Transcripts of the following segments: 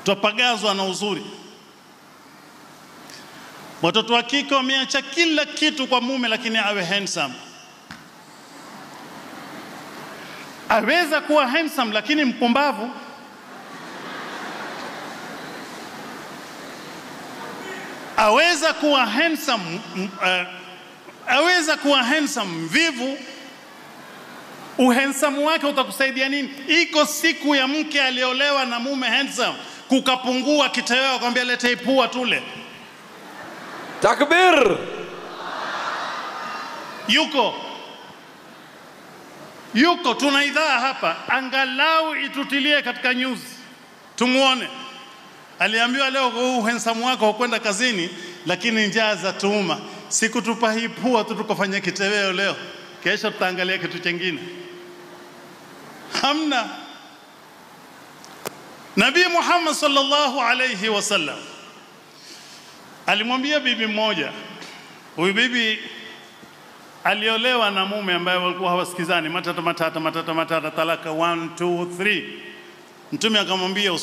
tupagazwa na uzuri. Watoto wa kike wameacha kila kitu kwa mume, lakini awe handsome. Aweza kuwa handsome lakini mpumbavu. Aweza kuwa handsome mvivu. Uhandsome wake utakusaidia nini? Iko siku ya mke aliolewa na mume handsome, kukapungua kitoweo, akamwambia leta ipua tule. Takbir. Yuko tunaidhaa hapa, angalau itutilie katika news tumuone. Aliambiwa leo handsome wako hukwenda kazini, lakini njaa za tuuma. Siku tupa hii pua tu tukafanya kitoweo leo, kesho tutaangalia kitu kingine. Hamna. Nabii Muhammad sallallahu alayhi wasallam alimwambia bibi mmoja. Huyu bibi aliolewa na mume ambaye walikuwa hawasikizani, matata, talaka 1 2 3. Mtume akamwambia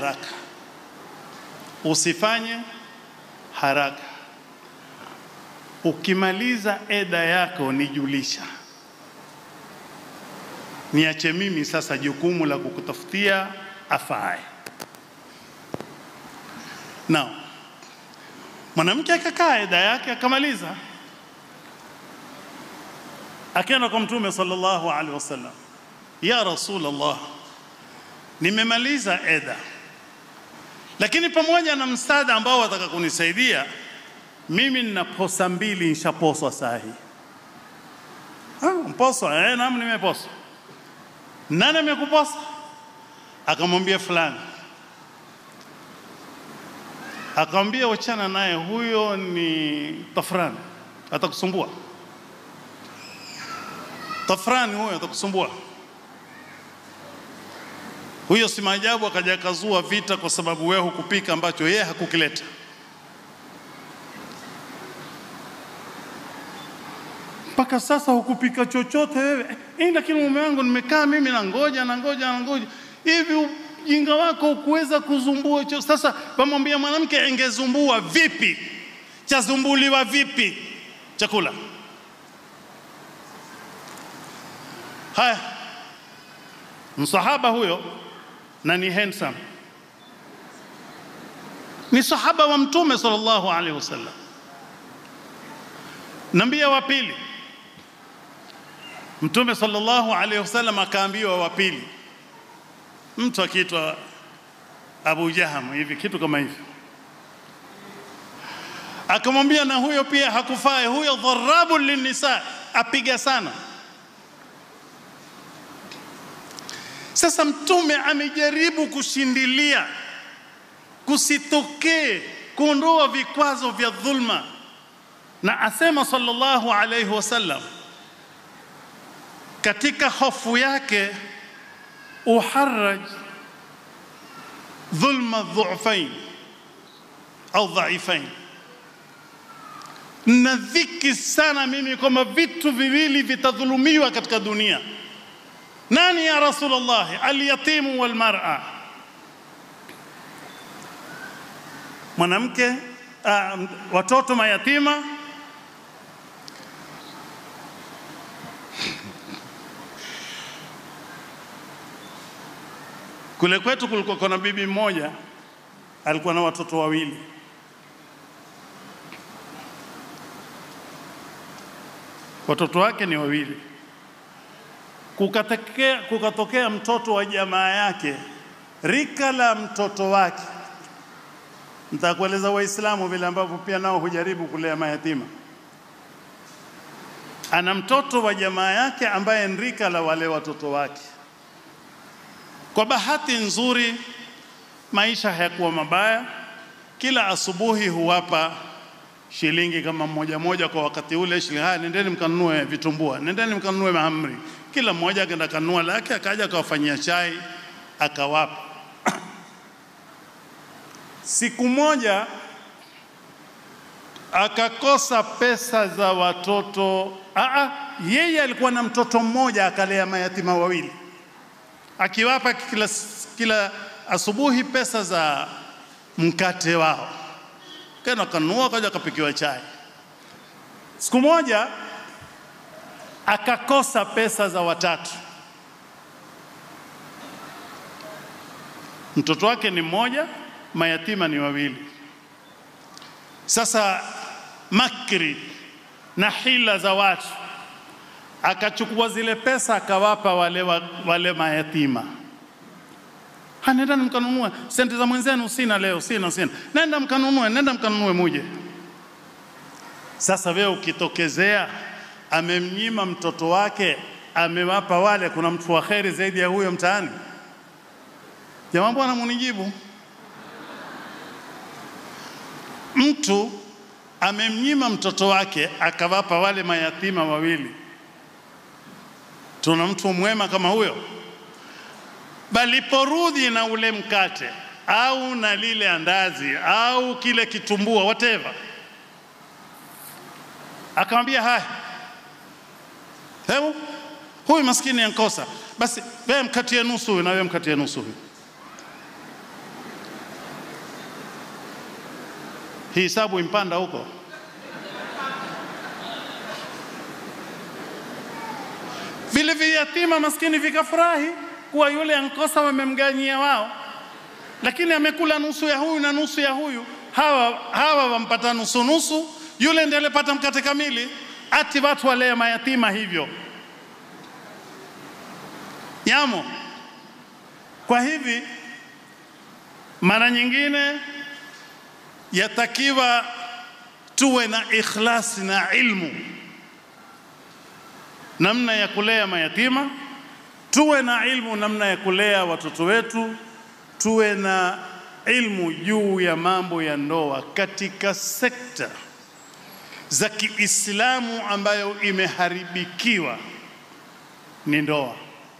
usifanye haraka. Ukimaliza eda yako nijulisha. Niache mimi sasa jukumu la kukutafutia afae. Now, mwanamke akakaa eda yake akamaliza. Akaenda kwa Mtume sallallahu alaihi wasallam, ya Rasulullah, nimemaliza eda, lakini pamoja na msaada ambao wataka kunisaidia, mimi nina posa 2 nishaposwa sahi. Mposwa? Naam, nimeposwa. Nani amekuposa? Akamwambia fulani. Akamwambia wachana naye, huyo ni Tafrani, atakusumbua. Tafrani huyo atakusumbua. Huyo si maajabu akaja kazua vita kwa sababu wewe hukupika ambacho yeye hakukileta. Mpaka sasa hukupika chochote wewe. Lakini mume wangu nimekaa mimi na ngoja. Hivi ujinga wako ukuweza kuzumbua chochote. Sasa pamwambia mwanamke angezumbua vipi? Chazumbuliwa vipi chakula? Haya. Msahaba huyo na ni handsome. Ni sahaba wa Mtume sallallahu alaihi wasallam. Nambia wa pili. Mtume sallallahu alaihi wasallam akaambiwa wa pili. Mtu akiitwa Abu Jaham hivi kitu kama hivyo. Akamwambia na huyo pia hakufai, huyo dharabul linnisa, apiga sana. Sasa Mtume amejaribu kushindilia kusitokee, kuondoa vikwazo vya dhulma, na asema sallallahu alayhi wasallam katika hofu yake, uharraj dhulma dhu'fain au dhaifain. Nadhiki sana mimi kama vitu viwili vitadhulumiwa katika dunia. Nani ya Rasulullah? Al-yatimu wal mar'a. Mwanamke, watoto mayatima. Kule kwetu kulikuwa kuna bibi mmoja alikuwa na watoto 2. Watoto wake ni 2. Kukatokea mtoto wa jamaa yake, rika la mtoto wake. Nitakueleza Waislamu vile ambavyo pia nao hujaribu kulea mayatima. Ana mtoto wa jamaa yake ambaye ni rika la wale watoto wake. Kwa bahati nzuri maisha hayakuwa mabaya. Kila asubuhi huwapa shilingi kama moja kwa wakati ule, shilingi, nendeni mkanunue vitumbua, nendeni mkanunue mahamri. Kila mmoja akaenda kanunua lake, akaja akawafanyia chai akawapa. Siku moja akakosa pesa za watoto. Yeye alikuwa na mtoto mmoja, akalea mayatima 2, akiwapa kila asubuhi pesa za mkate wao, kena kanunua kaja kapikiwa chai. Siku moja akakosa pesa za watatu. Mtoto wake ni mmoja, mayatima ni wawili. Sasa makri na hila za watu, akachukua zile pesa akawapa wale mayatima. Nenda mkanunue, senti za mwenzenu sina leo, sina. Nenda mkanunue muje. Sasa wewe ukitokezea amemnyima mtoto wake, amewapa wale, kuna mtu wa kheri zaidi ya huyo mtaani? Jamaa bwana munijibu. Mtu amemnyima mtoto wake akawapa wale mayatima wawili, tuna mtu mwema kama huyo? Bali porudhi na ule mkate au na lile andazi au kile kitumbua whatever, akamwambia haya, hebu huyu maskini yankosa, basi wewe mkatie nusu huyu na wewe mkatie nusu huyu. Hii hisabu impanda huko. Vile viyatima maskini vikafurahi kuwa yule ankosa wamemganyia wao, lakini amekula nusu ya huyu na nusu ya huyu. Hawa wampata nusu, yule ndiye alipata mkate kamili. Ati watu wale mayatima hivyo yamo. Kwa hivi mara nyingine yatakiwa tuwe na ikhlasi na ilmu namna ya kulea mayatima, tuwe na ilmu namna ya kulea watoto wetu, tuwe na ilmu juu ya mambo ya ndoa katika sekta za Kiislamu ambayo imeharibikiwa ni ndoa.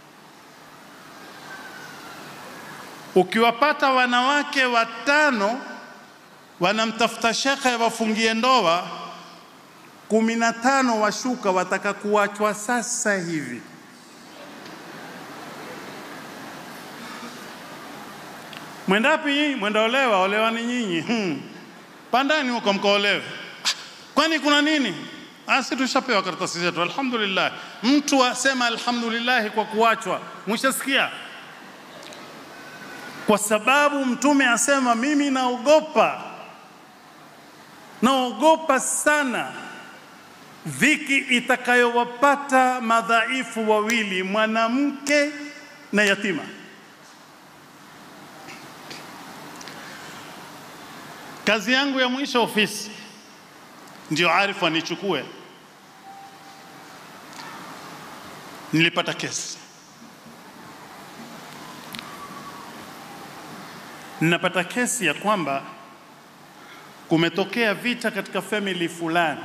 Ukiwapata wanawake 5 wanamtafuta shekhe wafungie ndoa, 15 washuka wataka kuachwa sasa hivi. Mwendapi? Mwendaolewa, olewa ni nyinyi. Pandani huko mkaolewe. Kwani kuna nini? Asi tushapewa karatasi zetu, alhamdulillah. Mtu asema alhamdulillah kwa kuachwa, mshasikia? Kwa sababu Mtume asema mimi naogopa sana dhiki itakayowapata madhaifu wawili, mwanamke na yatima. Kazi yangu ya mwisho ofisi, ndio Arif anichukue. Nilipata kesi. Ninapata kesi ya kwamba kumetokea vita katika family fulani.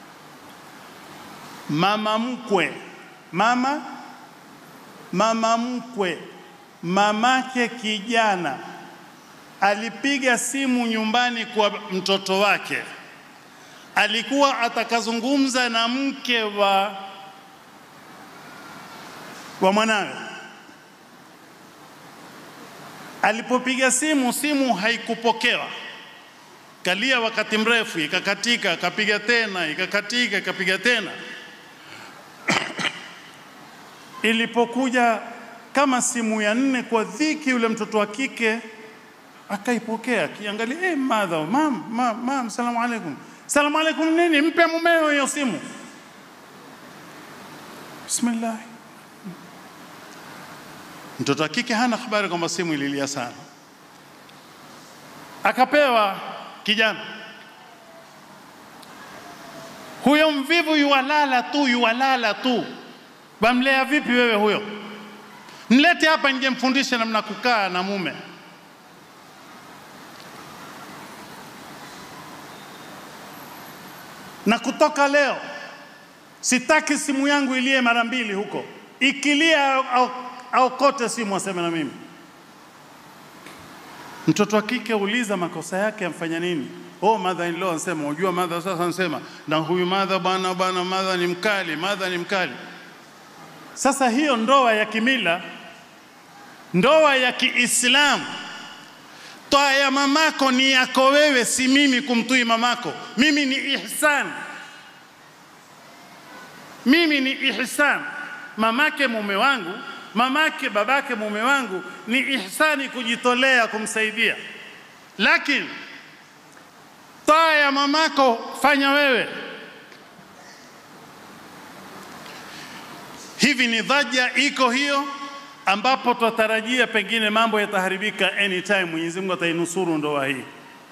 Mama mkwe, mamake kijana alipiga simu nyumbani kwa mtoto wake. Alikuwa atakazungumza na mke wa mwanawe. Alipopiga simu haikupokewa. Kalia wakati mrefu, ikakatika, akapiga tena, ikakatika, akapiga tena. Ilipokuja kama simu ya 4 kwa dhiki, yule mtoto wa kike akaipokea, kiangalia, mother, mam, salamu alaykum. Salamu alaykum nini? Mpe mumeo hiyo simu. Bismillah. Mtoto wa kike hana habari kwamba simu ililia sana. Akapewa kijana. Huyo mvivu yuwalala tu. Bamlea vipi wewe huyo? Mlete hapa nje mfundishe namna kukaa na mume. Na kutoka leo sitaki simu yangu ilie mara 2 huko. Ikilia au kote simu aseme na mimi. Mtoto wa kike uliza makosa yake amfanya nini? Mother in law anasema, unajua mother sasa anasema, na huyu mother bana mother ni mkali. Sasa hiyo ndoa ya kimila, ndoa ya Kiislamu Toa ya mamako ni yako wewe, si mimi kumtui mamako. Mimi ni ihsan. Mimi ni ihsan. Mamake mume wangu, mamake babake mume wangu, ni ihsani kujitolea kumsaidia. Lakini toa ya mamako fanya wewe. Hivi ni dhaja iko hiyo, ambapo tutarajia pengine mambo yataharibika anytime. Mwenyezi Mungu atainusuru ndoa hii.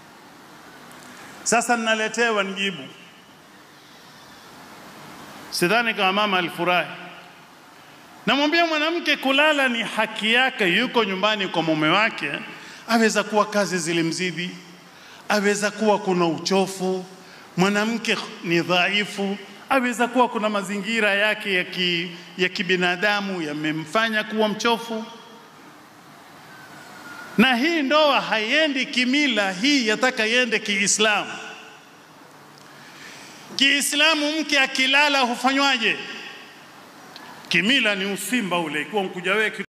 Sasa ninaletewa nijibu. Sidhani kama mama alifurahi. Namwambia mwanamke kulala ni haki yake, yuko nyumbani kwa mume wake. Aweza kuwa kazi zilimzidi, aweza kuwa kuna uchofu, mwanamke ni dhaifu, aweza kuwa kuna mazingira yake ya kibinadamu yamemfanya kuwa mchofu. Na hii ndoa haiendi kimila, hii yataka iende Kiislamu. Kiislamu mke akilala hufanywaje? Kimila ni usimba ule, kwa mkuja wewe